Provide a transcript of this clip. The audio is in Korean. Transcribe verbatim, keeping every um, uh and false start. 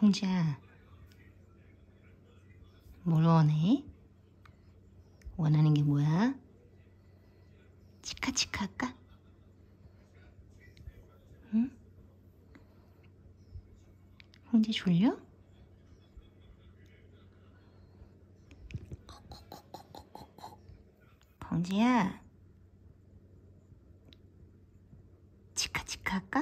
홍지야, 뭘 원해? 원하는 게 뭐야? 치카치카 할까? 응? 홍지 졸려? 홍지야, 치카치카 할까?